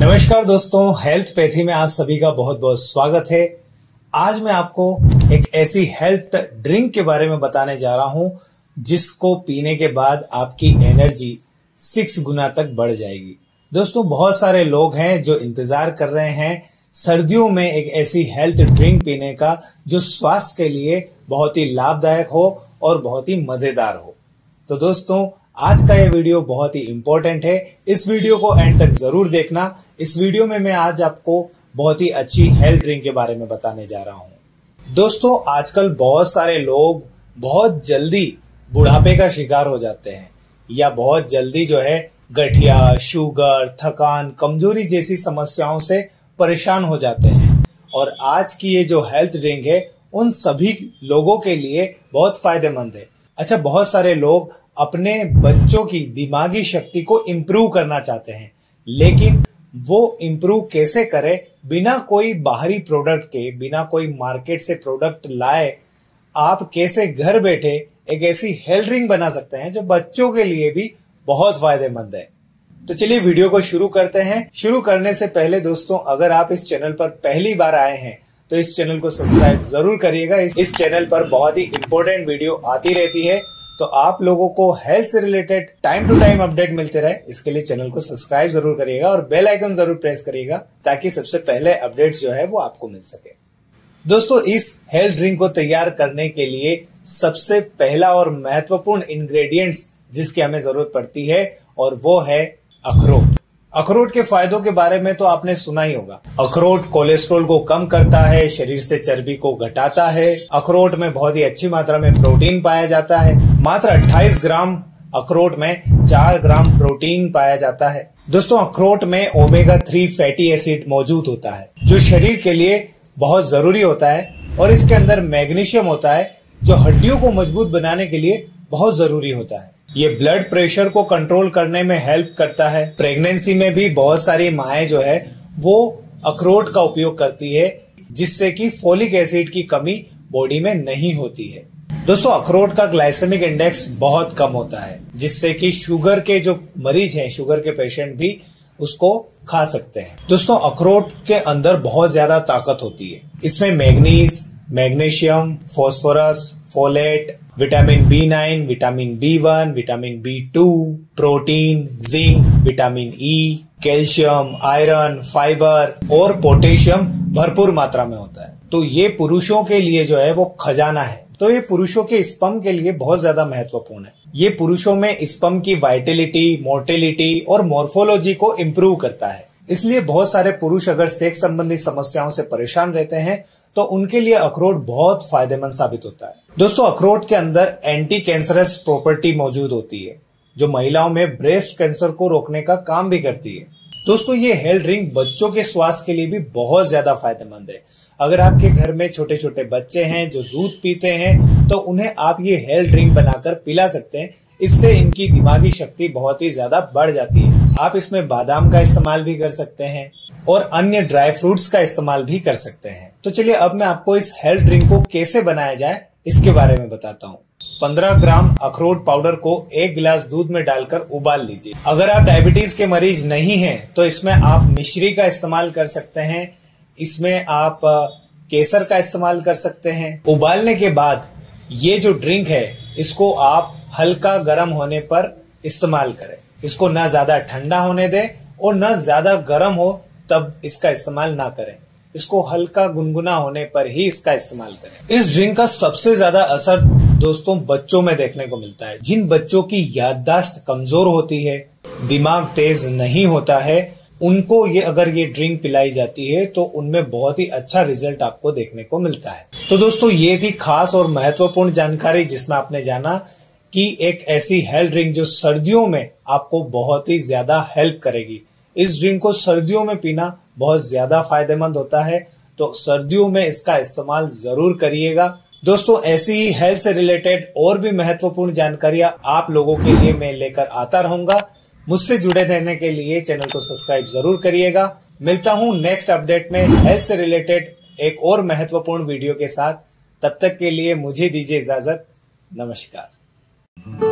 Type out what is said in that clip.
नमस्कार दोस्तों, health pathy में आप सभी का बहुत बहुत स्वागत है। आज मैं आपको एक ऐसी हेल्थ ड्रिंक के बारे में बताने जा रहा हूं जिसको पीने के बाद आपकी एनर्जी 6 गुना तक बढ़ जाएगी। दोस्तों, बहुत सारे लोग हैं जो इंतजार कर रहे हैं सर्दियों में एक ऐसी हेल्थ ड्रिंक पीने का जो स्वास्थ्य के लिए बहुत ही लाभदायक हो और बहुत ही मजेदार हो। तो दोस्तों, आज का ये वीडियो बहुत ही इंपॉर्टेंट है। इस वीडियो को एंड तक जरूर देखना। इस वीडियो में मैं आज आपको बहुत ही अच्छी हेल्थ ड्रिंक के बारे में बताने जा रहा हूं। दोस्तों, आजकल बहुत सारे लोग बहुत जल्दी बुढ़ापे का शिकार हो जाते हैं या बहुत जल्दी जो है गठिया, शुगर, थकान, कमजोरी जैसी समस्याओं से परेशान हो जाते हैं। और आज की ये जो हेल्थ ड्रिंक है उन सभी लोगों के लिए बहुत फायदेमंद है। अच्छा, बहुत सारे लोग अपने बच्चों की दिमागी शक्ति को इम्प्रूव करना चाहते हैं, लेकिन वो इम्प्रूव कैसे करें बिना कोई बाहरी प्रोडक्ट के, बिना कोई मार्केट से प्रोडक्ट लाए आप कैसे घर बैठे एक ऐसी हेल्थ ड्रिंक बना सकते हैं जो बच्चों के लिए भी बहुत फायदेमंद है। तो चलिए वीडियो को शुरू करते हैं। शुरू करने से पहले दोस्तों, अगर आप इस चैनल पर पहली बार आए हैं तो इस चैनल को सब्सक्राइब जरूर करिएगा। इस चैनल पर बहुत ही इंपॉर्टेंट वीडियो आती रहती है, तो आप लोगों को हेल्थ से related time to time update मिलते रहे, इसके लिए चैनल को सब्सक्राइब जरूर करिएगा और बेल आइकन जरूर प्रेस करिएगा ताकि सबसे पहले अपडेट्स जो है वो आपको मिल सके। दोस्तों, इस हेल्थ ड्रिंक को तैयार करने के लिए सबसे पहला और महत्वपूर्ण इंग्रेडिएंट्स जिसकी हमें जरूरत पड़ती है और वो है अखरोट। अखरोट के फायदों के बारे में तो आपने सुना ही होगा। अखरोट कोलेस्ट्रॉल को कम करता है, शरीर से चर्बी को घटाता है। अखरोट में बहुत ही अच्छी मात्रा में प्रोटीन पाया जाता है। मात्र 28 ग्राम अखरोट में 4 ग्राम प्रोटीन पाया जाता है। दोस्तों, अखरोट में ओमेगा 3 फैटी एसिड मौजूद होता है जो शरीर के लिए बहुत जरूरी होता है, और इसके अंदर मैग्नीशियम होता है जो हड्डियों को मजबूत बनाने के लिए बहुत जरूरी होता है। ये ब्लड प्रेशर को कंट्रोल करने में हेल्प करता है। प्रेगनेंसी में भी बहुत सारी माएं जो है वो अखरोट का उपयोग करती है, जिससे कि फोलिक एसिड की कमी बॉडी में नहीं होती है। दोस्तों, अखरोट का ग्लाइसेमिक इंडेक्स बहुत कम होता है, जिससे कि शुगर के जो मरीज हैं, शुगर के पेशेंट भी उसको खा सकते हैं। दोस्तों, अखरोट के अंदर बहुत ज्यादा ताकत होती है। इसमें manganese, magnesium, phosphorus, folate, vitamin B9, vitamin B1, vitamin B2, protein, zinc, vitamin E, calcium, iron, fibre और पोटेशियम भरपूर मात्रा में होता है। तो ये पुरुषों के लिए जो है वो खजाना है। तो ये पुरुषों के स्पर्म के लिए बहुत ज्यादा महत्वपूर्ण है। ये पुरुषों में स्पर्म की वाइटिलिटी, मोर्टेलिटी और मॉर्फोलॉजी को इम्प्रूव करता है। इसलिए बहुत सारे पुरुष अगर सेक्स संबंधी समस्याओं से परेशान रहते हैं तो उनके लिए अखरोट बहुत फायदेमंद साबित होता है। दोस्तों, अखरोट के अंदर एंटी कैंसरस प्रॉपर्टी मौजूद होती है जो महिलाओं में ब्रेस्ट कैंसर को रोकने का काम भी करती है। दोस्तों, ये हेल्थ ड्रिंक बच्चों के स्वास्थ्य के लिए भी बहुत ज्यादा फायदेमंद है। अगर आपके घर में छोटे छोटे बच्चे हैं जो दूध पीते हैं तो उन्हें आप ये हेल्थ ड्रिंक बनाकर पिला सकते हैं। इससे इनकी दिमागी शक्ति बहुत ही ज्यादा बढ़ जाती है। आप इसमें बादाम का इस्तेमाल भी कर सकते हैं और अन्य ड्राई फ्रूट्स का इस्तेमाल भी कर सकते हैं। तो चलिए अब मैं आपको इस हेल्थ ड्रिंक को कैसे बनाया जाए इसके बारे में बताता हूँ। 15 ग्राम अखरोट पाउडर को 1 गिलास दूध में डालकर उबाल लीजिए। अगर आप डायबिटीज के मरीज नहीं हैं तो इसमें आप मिश्री का इस्तेमाल कर सकते हैं। इसमें आप केसर का इस्तेमाल कर सकते हैं। उबालने के बाद ये जो ड्रिंक है इसको आप हल्का गर्म होने पर इस्तेमाल करें। इसको ना ज्यादा ठंडा होने दें और ना ज्यादा गर्म हो तब इसका इस्तेमाल ना करें। इसको हल्का गुनगुना होने पर ही इसका इस्तेमाल करें। इस ड्रिंक का सबसे ज्यादा असर दोस्तों बच्चों में देखने को मिलता है। जिन बच्चों की याददाश्त कमजोर होती है, दिमाग तेज नहीं होता है, उनको ये अगर ये ड्रिंक पिलाई जाती है तो उनमें बहुत ही अच्छा रिजल्ट आपको देखने को मिलता है। तो दोस्तों, ये थी खास और महत्वपूर्ण जानकारी जिसमें आपने जाना कि एक ऐसी हेल्थ ड्रिंक जो सर्दियों में आपको बहुत ही ज्यादा हेल्प करेगी। इस ड्रिंक को सर्दियों में पीना बहुत ज्यादा फायदेमंद होता है, तो सर्दियों में इसका इस्तेमाल जरूर करिएगा। दोस्तों, ऐसी ही हेल्थ से रिलेटेड और भी महत्वपूर्ण जानकारियां आप लोगों के लिए मैं लेकर आता रहूंगा। मुझसे जुड़े रहने के लिए चैनल को सब्सक्राइब जरूर करिएगा। मिलता हूं नेक्स्ट अपडेट में हेल्थ से रिलेटेड एक और महत्वपूर्ण वीडियो के साथ। तब तक के लिए मुझे दीजिए इजाजत। नमस्कार।